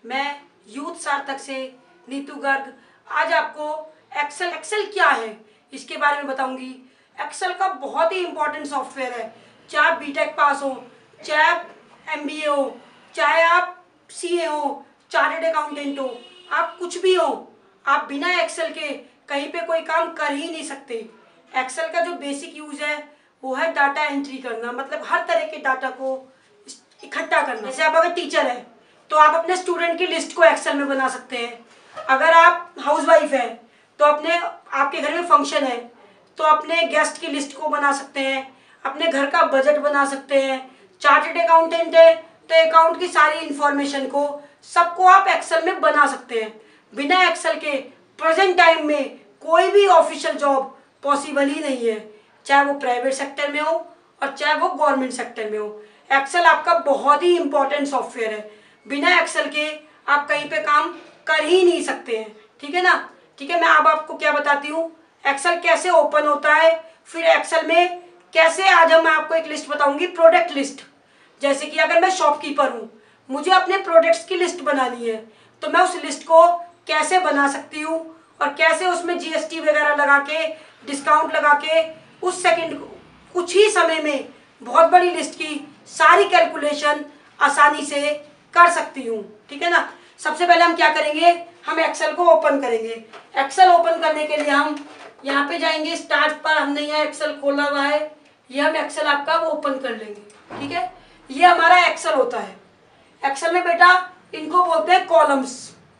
मैं यूथ सार्थक से नीतू गर्ग आज आपको एक्सेल क्या है इसके बारे में बताऊंगी। एक्सेल का बहुत ही इम्पोर्टेंट सॉफ्टवेयर है। चाहे आप बीटेक पास हो, चाहे आप एमबीए हो, चाहे आप सीए हो, चार्टर्ड अकाउंटेंट हो, आप कुछ भी हो, आप बिना एक्सेल के कहीं पे कोई काम कर ही नहीं सकते। एक्सेल का जो बेसिक यूज है वो है डाटा एंट्री करना, मतलब हर तरह के डाटा को इकट्ठा करना। जैसे आप अगर टीचर है तो आप अपने स्टूडेंट की लिस्ट को एक्सेल में बना सकते हैं। अगर आप हाउसवाइफ है तो आपके घर में फंक्शन है तो अपने गेस्ट की लिस्ट को बना सकते हैं, अपने घर का बजट बना सकते हैं। चार्टर्ड अकाउंटेंट है तो अकाउंट की सारी इंफॉर्मेशन को सबको आप एक्सेल में बना सकते हैं। बिना एक्सेल के प्रेजेंट टाइम में कोई भी ऑफिशियल जॉब पॉसिबल ही नहीं है, चाहे वो प्राइवेट सेक्टर में हो और चाहे वो गवर्नमेंट सेक्टर में हो। एक्सेल आपका बहुत ही इंपॉर्टेंट सॉफ्टवेयर है। बिना एक्सेल के आप कहीं पे काम कर ही नहीं सकते हैं। ठीक है ना? ठीक है, मैं अब आपको क्या बताती हूँ, एक्सेल कैसे ओपन होता है, फिर एक्सेल में कैसे, आज मैं आपको एक लिस्ट बताऊंगी, प्रोडक्ट लिस्ट। जैसे कि अगर मैं शॉपकीपर हूँ, मुझे अपने प्रोडक्ट्स की लिस्ट बनानी है तो मैं उस लिस्ट को कैसे बना सकती हूँ और कैसे उसमें जीएसटी वगैरह लगा के, डिस्काउंट लगा के उस सेकंड कुछ ही समय में बहुत बड़ी लिस्ट की सारी कैलकुलेशन आसानी से कर सकती हूँ। ठीक है ना? सबसे पहले हम क्या करेंगे, हम एक्सेल को ओपन करेंगे। एक्सेल ओपन करने के लिए हम यहाँ पे जाएंगे, स्टार्ट पर हमने यहाँ एक्सेल खोला हुआ है, ये हम एक्सेल आपका वो ओपन कर लेंगे। ठीक है, ये हमारा एक्सेल होता है। एक्सेल में बेटा इनको बोलते हैं कॉलम्स,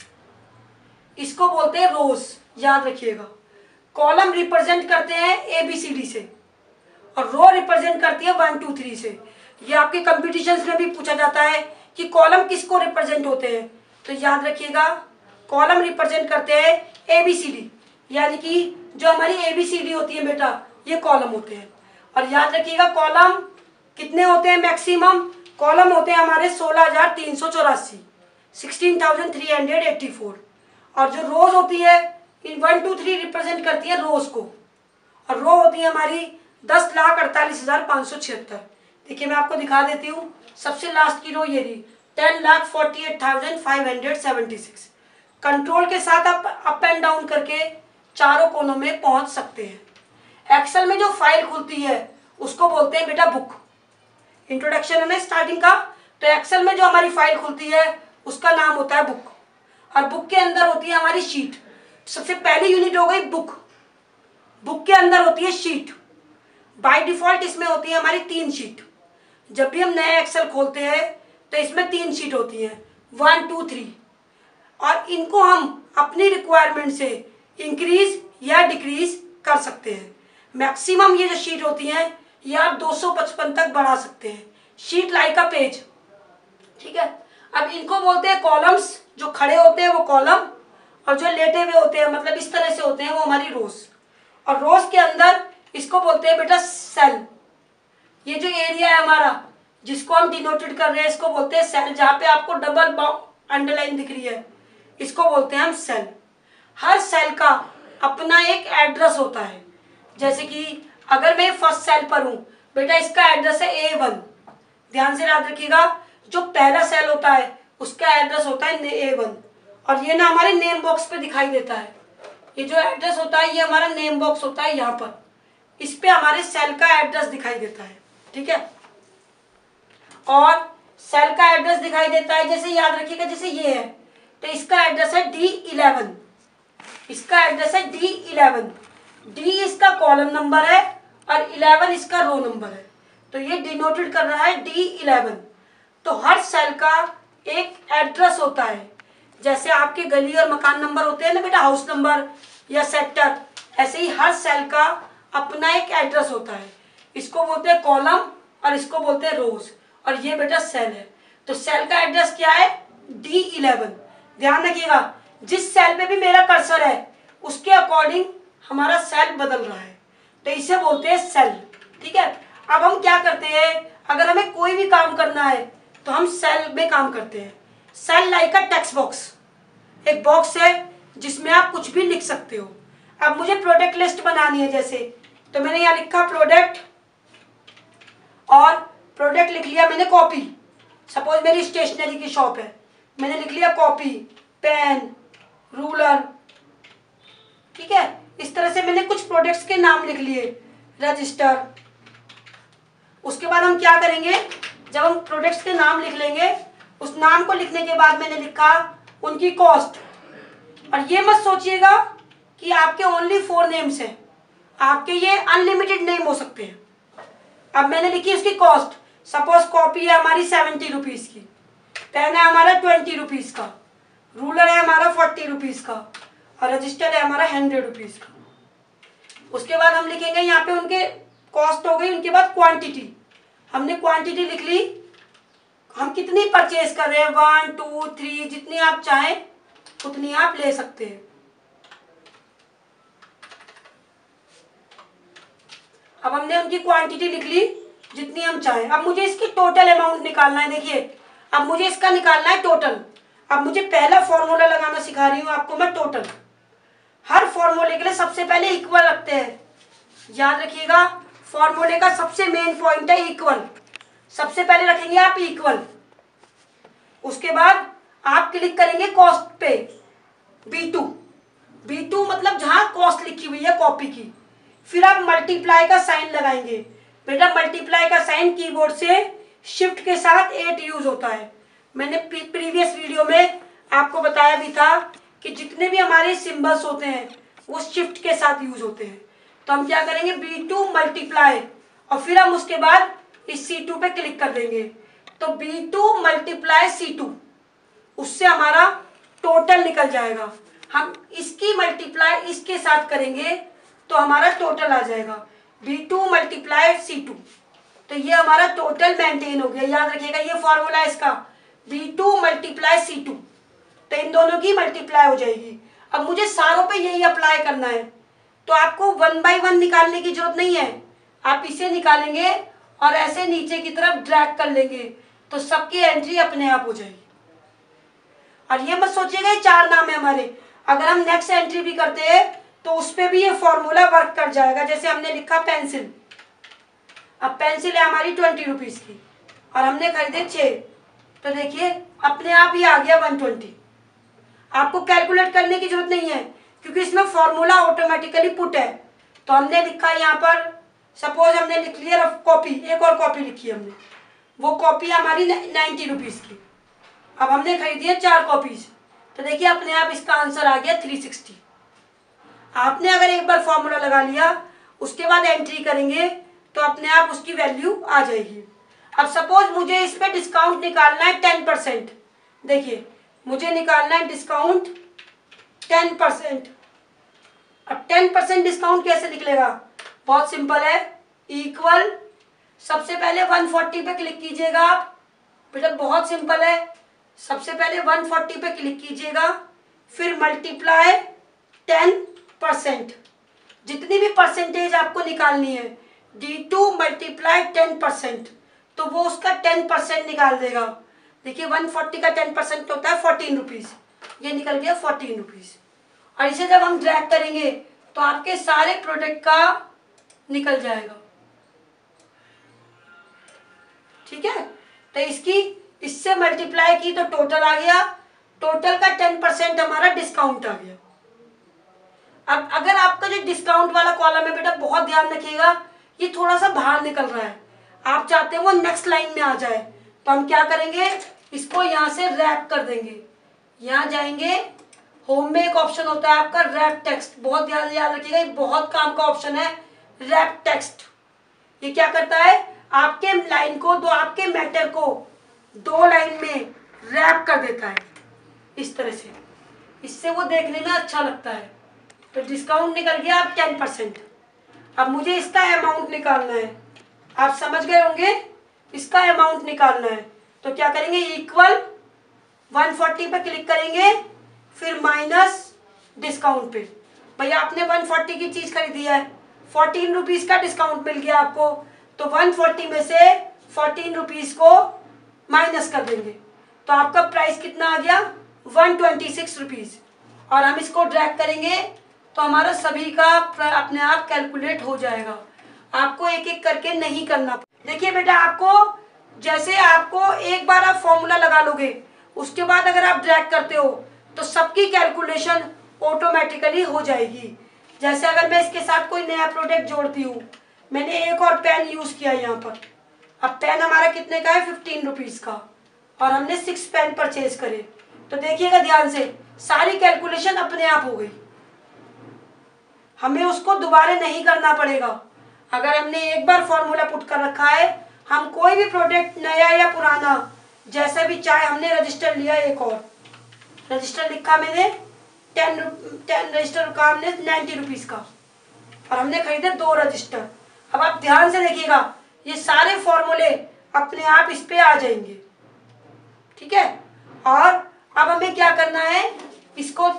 इसको बोलते हैं रोज, याद रखिएगा। कॉलम रिप्रेजेंट करते हैं ABCD से और रो रिप्रेजेंट करती है 1 2 3 से। ये आपके कंपटीशंस में भी पूछा जाता है कि कॉलम किसको रिप्रेजेंट होते हैं, तो याद रखिएगा कॉलम रिप्रेजेंट करते हैं ABCD, यानी कि जो हमारी ABCD होती है बेटा, ये कॉलम होते हैं। और याद रखिएगा कॉलम कितने होते हैं, मैक्सिमम कॉलम होते हैं हमारे 16,384, 16,384। और जो रोज होती है इन 1 2 3 रिप्रेजेंट करती है रोज को, और रो होती है हमारी 10,48,576। देखिए मैं आपको दिखा देती हूँ, सबसे लास्ट की रो ये रही 10,48,576। कंट्रोल के साथ आप अप एंड डाउन करके चारों कोनों में पहुंच सकते हैं। एक्सेल में जो फाइल खुलती है उसको बोलते हैं बेटा बुक। इंट्रोडक्शन है ना स्टार्टिंग का, तो एक्सेल में जो हमारी फाइल खुलती है उसका नाम होता है बुक, और बुक के अंदर होती है हमारी शीट। सबसे पहली यूनिट हो गई बुक, बुक के अंदर होती है शीट। बाय डिफॉल्ट इसमें होती है हमारी 3 शीट। जब भी हम नया एक्सेल खोलते हैं तो इसमें 3 शीट होती हैं, 1 2 3, और इनको हम अपनी रिक्वायरमेंट से इंक्रीज या डिक्रीज कर सकते हैं। मैक्सिमम ये जो शीट होती हैं ये आप 255 तक बढ़ा सकते हैं। Sheet like a page. ठीक है, अब इनको बोलते हैं कॉलम्स। जो खड़े होते हैं वो कॉलम, और जो लेटे हुए होते हैं मतलब इस तरह से होते हैं वो हमारी रोज। और रोज के अंदर इसको बोलते हैं बेटा सेल। ये जो एरिया है हमारा जिसको हम डिनोटेड कर रहे हैं इसको बोलते हैं सेल। जहाँ पे आपको डबल अंडरलाइन दिख रही है इसको बोलते हैं हम सेल। हर सेल का अपना एक एड्रेस होता है। जैसे कि अगर मैं फर्स्ट सेल पर हूँ बेटा, इसका एड्रेस है A1। ध्यान से याद रखिएगा, जो पहला सेल होता है उसका एड्रेस होता है A1, और ये ना हमारे नेम बॉक्स पे दिखाई देता है। ये जो एड्रेस होता है ये हमारा नेम बॉक्स होता है, यहाँ पर इस पे हमारे सेल का एड्रेस दिखाई देता है। ठीक है, और सेल का एड्रेस दिखाई देता है, जैसे याद रखिएगा जैसे ये है तो इसका एड्रेस है D11, इसका एड्रेस है D11। D इसका कॉलम नंबर है और 11 इसका रो नंबर है, तो ये डिनोटेड कर रहा है D11। तो हर सेल का एक एड्रेस होता है। जैसे आपके गली और मकान नंबर होते हैं ना बेटा, हाउस नंबर या सेक्टर, ऐसे ही हर सेल का अपना एक एड्रेस होता है। इसको बोलते हैं कॉलम और इसको बोलते हैं रोज, और ये बेटा सेल है। तो सेल का एड्रेस क्या है, D11। ध्यान रखिएगा जिस सेल पे भी मेरा कर्सर है उसके अकॉर्डिंग हमारा सेल बदल रहा है, तो इसे बोलते हैं सेल। ठीक है, अब हम क्या करते हैं, अगर हमें कोई भी काम करना है तो हम सेल में काम करते हैं। Cell like a text box, एक बॉक्स है जिसमें आप कुछ भी लिख सकते हो। अब मुझे प्रोडक्ट लिस्ट बनानी है, जैसे तो मैंने यहाँ लिखा प्रोडक्ट, और प्रोडक्ट लिख लिया मैंने कॉपी। सपोज मेरी स्टेशनरी की शॉप है, मैंने लिख लिया कॉपी, पेन, रूलर, ठीक है। इस तरह से मैंने कुछ प्रोडक्ट्स के नाम लिख लिए, रजिस्टर। उसके बाद हम क्या करेंगे, जब हम प्रोडक्ट्स के नाम लिख लेंगे, उस नाम को लिखने के बाद मैंने लिखा उनकी कॉस्ट। और ये मत सोचिएगा कि आपके ओनली 4 नेम्स हैं, आपके ये अनलिमिटेड नेम हो सकते हैं। अब मैंने लिखी उसकी कॉस्ट, सपोज कॉपी है हमारी 70 रुपीज़ की, पेन है हमारा 20 रुपीज़ का, रूलर है हमारा 40 रुपीज़ का, और रजिस्टर है हमारा 100 रुपीज़ का। उसके बाद हम लिखेंगे यहाँ पे उनके कॉस्ट हो गई, उनके बाद क्वांटिटी, हमने क्वांटिटी लिख ली, हम कितनी परचेज कर रहे हैं, 1 2 3, जितनी आप चाहें उतनी आप ले सकते हैं। अब हमने उनकी क्वांटिटी लिख ली जितनी हम चाहें। अब मुझे इसकी टोटल अमाउंट निकालना है। देखिए अब मुझे इसका निकालना है टोटल। अब मुझे पहला फॉर्मूला लगाना सिखा रही हूँ आपको मैं, टोटल। हर फॉर्मूले के लिए सबसे पहले इक्वल रखते हैं, याद रखिएगा। फॉर्मूले का सबसे मेन पॉइंट है इक्वल। सबसे पहले रखेंगे आप इक्वल, उसके बाद आप क्लिक करेंगे कॉस्ट पे, B2। B2 मतलब जहां कॉस्ट लिखी हुई है कॉपी की। फिर आप मल्टीप्लाई का साइन लगाएंगे। बेटा मल्टीप्लाई का साइन कीबोर्ड से शिफ्ट के साथ 8 यूज होता है। मैंने प्रीवियस वीडियो में आपको बताया भी था कि जितने भी हमारे सिंबल्स होते हैं वो शिफ्ट के साथ यूज होते हैं। तो हम क्या करेंगे, B2 मल्टीप्लाई, और फिर हम उसके बाद इस C2 पे क्लिक कर देंगे। तो B2 मल्टीप्लाई C2, उससे हमारा टोटल निकल जाएगा। हम इसकी मल्टीप्लाई इसके साथ करेंगे तो हमारा टोटल आ जाएगा, B2 मल्टीप्लाई C2। तो ये हमारा टोटल मेंटेन हो गया। याद रखिएगा ये फॉर्मूला है इसका, B2 मल्टीप्लाई C2। तो इन दोनों की मल्टीप्लाई हो जाएगी। अब मुझे सारों पे यही अप्लाई करना है, तो आपको 1 बाय 1 निकालने की जरूरत नहीं है। आप इसे निकालेंगे और ऐसे नीचे की तरफ ड्रैग कर लेंगे तो सबकी एंट्री अपने आप हो जाएगी। और ये मत सोचिएगा ये 4 नाम है हमारे, अगर हम नेक्स्ट एंट्री भी करते हैं तो उस पर भी ये फॉर्मूला वर्क कर जाएगा। जैसे हमने लिखा पेंसिल, अब पेंसिल है हमारी 20 रुपीज़ की और हमने खरीदे 6, तो देखिए अपने आप ही आ गया 120। आपको कैलकुलेट करने की जरूरत नहीं है क्योंकि इसमें फॉर्मूला ऑटोमेटिकली पुट है। तो हमने लिखा यहाँ पर, सपोज हमने लिख लिया कॉपी, एक और कॉपी लिखी हमने, वो कॉपी हमारी 90 रुपीज़ की। अब हमने खरीदी है 4 कॉपीज, तो देखिए अपने आप इसका आंसर आ गया 360। आपने अगर एक बार फॉर्मूला लगा लिया उसके बाद एंट्री करेंगे तो अपने आप उसकी वैल्यू आ जाएगी। अब सपोज मुझे इस पे डिस्काउंट निकालना है 10%। देखिए मुझे निकालना है डिस्काउंट 10%। अब 10% डिस्काउंट कैसे निकलेगा, बहुत सिंपल है, इक्वल, सबसे पहले 140 पे क्लिक कीजिएगा आप, बेटा बहुत सिंपल है। सबसे पहले 140 पे क्लिक कीजिएगा, फिर मल्टीप्लाई 10%, जितनी भी परसेंटेज आपको निकालनी है, D2 मल्टीप्लाई 10%, तो वो उसका 10% निकाल देगा। देखिए 140 का 10% होता है 14 रुपीज़, ये निकल गया 14 रुपीज़। और इसे जब हम ड्रैग करेंगे तो आपके सारे प्रोडक्ट का निकल जाएगा, ठीक है। तो इससे मल्टीप्लाई की तो टोटल आ गया, टोटल का 10% हमारा डिस्काउंट आ गया। अब अगर आपका जो डिस्काउंट वाला कॉलम है बेटा बहुत ध्यान रखिएगा, ये थोड़ा सा बाहर निकल रहा है, आप चाहते हैं वो नेक्स्ट लाइन में आ जाए, तो हम क्या करेंगे, इसको यहाँ से रैप कर देंगे। यहाँ जाएंगे, होम में एक ऑप्शन होता है आपका रैप टेक्स्ट, बहुत ध्यान याद रखिएगा, ये बहुत काम का ऑप्शन है रैप टेक्स्ट। ये क्या करता है, आपके लाइन को, आपके मैटर को 2 लाइन में रैप कर देता है इस तरह से, इससे वो देखने में अच्छा लगता है। तो डिस्काउंट निकल गया अब 10%। अब मुझे इसका अमाउंट निकालना है, आप समझ गए होंगे, इसका अमाउंट निकालना है। तो क्या करेंगे, इक्वल 140 पे क्लिक करेंगे, फिर माइनस डिस्काउंट पे। भैया आपने 140 की चीज़ खरीदी है, 14 रुपीज़ का डिस्काउंट मिल गया आपको, तो 140 में से 14 रुपीज़ को माइनस कर देंगे, तो आपका प्राइस कितना आ गया, 126 रुपीज़। और हम इसको ड्रैग करेंगे तो हमारा सभी का अपने आप कैलकुलेट हो जाएगा, आपको एक एक करके नहीं करना। देखिए बेटा आपको, जैसे आपको एक बार आप फॉर्मूला लगा लोगे उसके बाद अगर आप ड्रैग करते हो तो सबकी कैलकुलेशन ऑटोमेटिकली हो जाएगी। जैसे अगर मैं इसके साथ कोई नया प्रोडक्ट जोड़ती हूँ, मैंने एक और पेन यूज़ किया यहाँ पर। अब पेन हमारा कितने का है, 15 रुपीज़ का, और हमने 6 पेन परचेज करे। तो देखिएगा ध्यान से, सारी कैलकुलेशन अपने आप हो गई, हमें उसको दोबारा नहीं करना पड़ेगा। अगर हमने एक बार फॉर्मूला पुट कर रखा है, हम कोई भी प्रोडक्ट नया या पुराना जैसा भी चाहे, हमने रजिस्टर लिया, एक और रजिस्टर लिखा मैंने 10 रजिस्टर का हमने 90 रुपीज़ का, और हमने खरीदे 2 रजिस्टर। अब आप ध्यान से देखिएगा, ये सारे फॉर्मूले अपने आप इस पे आ जाएंगे, ठीक है। और अब हमें क्या करना है, इसको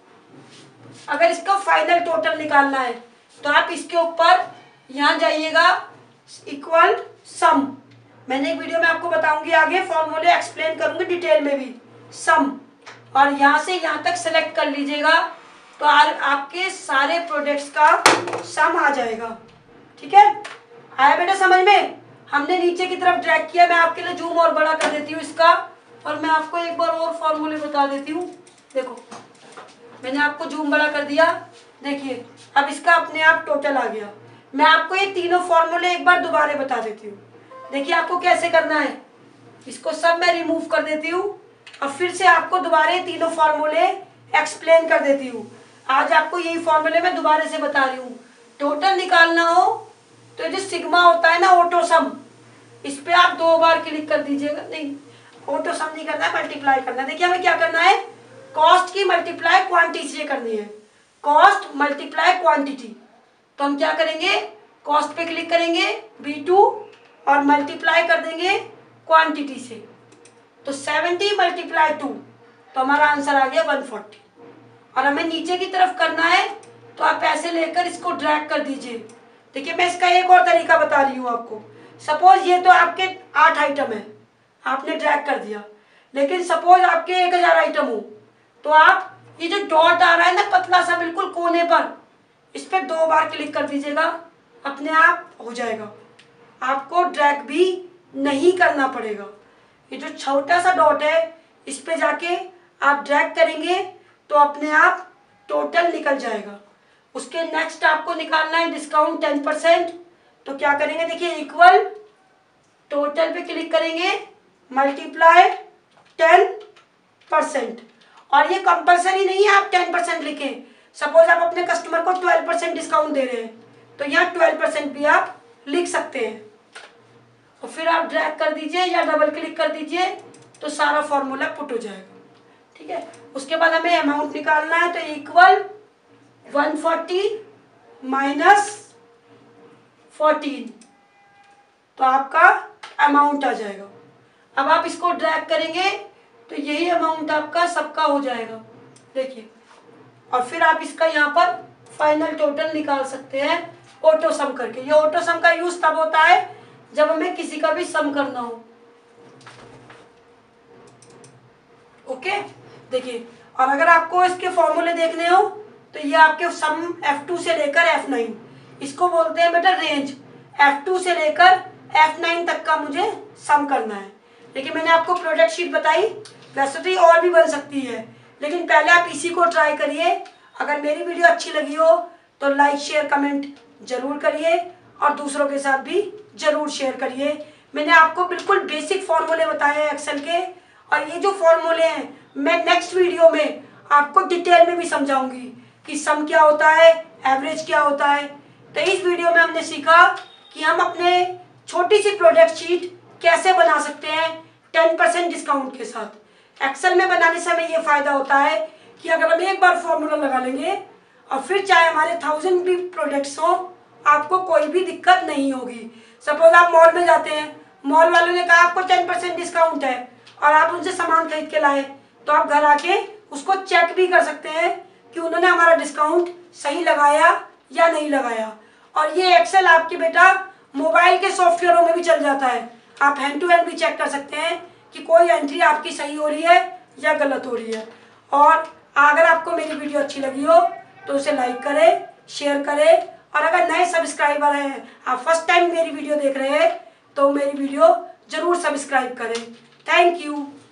अगर इसका फाइनल टोटल निकालना है तो आप इसके ऊपर यहाँ जाइएगा, इक्वल सम। मैंने एक वीडियो में आपको बताऊंगी, आगे फॉर्मूले एक्सप्लेन करूंगी डिटेल में भी, सम, और यहाँ से यहाँ तक सेलेक्ट कर लीजिएगा तो आपके सारे प्रोडक्ट्स का सम आ जाएगा, ठीक है। आया बेटा समझ में? हमने नीचे की तरफ ड्रैग किया, मैं आपके लिए जूम और बड़ा कर देती हूँ इसका, और मैं आपको एक बार और फॉर्मूले बता देती हूँ। देखो मैंने आपको जूम बड़ा कर दिया, देखिए अब इसका अपने आप टोटल आ गया। मैं आपको ये तीनों फॉर्मूले एक बार दोबारा बता देती हूँ। देखिए आपको कैसे करना है, इसको सब मैं रिमूव कर देती हूँ और फिर से आपको दोबारा तीनों फॉर्मूले एक्सप्लेन कर देती हूँ। आज आपको यही फॉर्मूले मैं दोबारा से बता रही हूँ। टोटल निकालना हो तो जो सिग्मा होता है ना, ऑटो सम, इस पे आप 2 बार क्लिक कर दीजिएगा। नहीं, ऑटो सम नहीं करना है, मल्टीप्लाई करना है। देखिए हमें क्या करना है, कॉस्ट की मल्टीप्लाई क्वांटिटी से करनी है, कॉस्ट मल्टीप्लाई क्वांटिटी। तो हम क्या करेंगे, कॉस्ट पे क्लिक करेंगे B2 और मल्टीप्लाई कर देंगे क्वांटिटी से, तो 70 मल्टीप्लाई 2, तो हमारा आंसर आ गया 140। और हमें नीचे की तरफ करना है तो आप ऐसे लेकर इसको ड्रैग कर दीजिए। देखिए मैं इसका एक और तरीका बता रही हूँ आपको। सपोज ये तो आपके 8 आइटम है, आपने ड्रैग कर दिया, लेकिन सपोज आपके 1000 आइटम हो, तो आप ये जो डॉट आ रहा है ना पतला सा बिल्कुल कोने पर, इस पर 2 बार क्लिक कर दीजिएगा, अपने आप हो जाएगा, आपको ड्रैग भी नहीं करना पड़ेगा। ये जो छोटा सा डॉट है इस पे जाके आप ड्रैग करेंगे तो अपने आप टोटल निकल जाएगा। उसके नेक्स्ट आपको निकालना है डिस्काउंट 10%, तो क्या करेंगे, देखिए इक्वल टोटल पे क्लिक करेंगे, मल्टीप्लाई 10%। और ये कंपलसरी नहीं है आप 10% लिखें। सपोज आप अपने कस्टमर को 12% डिस्काउंट दे रहे हैं तो यहाँ 12% भी आप लिख सकते हैं। और फिर आप ड्रैग कर दीजिए या डबल क्लिक कर दीजिए तो सारा फॉर्मूला पुट हो जाएगा, ठीक है। उसके बाद हमें अमाउंट निकालना है, तो इक्वल 140 माइनस 14, तो आपका अमाउंट आ जाएगा। अब आप इसको ड्रैग करेंगे तो यही अमाउंट आपका सबका हो जाएगा, देखिए। और फिर आप इसका यहाँ पर फाइनल टोटल निकाल सकते हैं ऑटो सम करके। ये ऑटो सम का यूज तब होता है जब हमें किसी का भी सम करना हो, ओके। देखिए, और अगर आपको इसके फॉर्मूले देखने हो तो ये आपके सम F2 से लेकर F9, इसको बोलते हैं बेटा रेंज। F2 से लेकर F9 तक का मुझे सम करना है। देखिए मैंने आपको प्रोडक्ट शीट बताई, वैसे तो ये और भी बन सकती है, लेकिन पहले आप इसी को ट्राई करिए। अगर मेरी वीडियो अच्छी लगी हो तो लाइक शेयर कमेंट जरूर करिए और दूसरों के साथ भी जरूर शेयर करिए। मैंने आपको बिल्कुल बेसिक फॉर्मूले बताए हैं एक्सेल के, और ये जो फॉर्मूले हैं मैं नेक्स्ट वीडियो में आपको डिटेल में भी समझाऊंगी कि सम क्या होता है, एवरेज क्या होता है। तो इस वीडियो में हमने सीखा कि हम अपने छोटी सी प्रोडक्ट शीट कैसे बना सकते हैं 10% डिस्काउंट के साथ। एक्सेल में बनाने से हमें ये फायदा होता है कि अगर हम एक बार फॉर्मूला लगा लेंगे और फिर चाहे हमारे 1000 भी प्रोडक्ट्स हो, आपको कोई भी दिक्कत नहीं होगी। सपोज आप मॉल में जाते हैं, मॉल वालों ने कहा आपको 10% डिस्काउंट है और आप उनसे सामान खरीद के लाए, तो आप घर आके उसको चेक भी कर सकते हैं कि उन्होंने हमारा डिस्काउंट सही लगाया या नहीं लगाया। और ये एक्सेल आपके बेटा मोबाइल के सॉफ्टवेयरों में भी चल जाता है, आप हैंड टू हैंड भी चेक कर सकते हैं कि कोई एंट्री आपकी सही हो रही है या गलत हो रही है। और अगर आपको मेरी वीडियो अच्छी लगी हो तो उसे लाइक करें, शेयर करें, और अगर नए सब्सक्राइबर हैं, आप फर्स्ट टाइम मेरी वीडियो देख रहे हैं, तो मेरी वीडियो जरूर सब्सक्राइब करें। Thank you.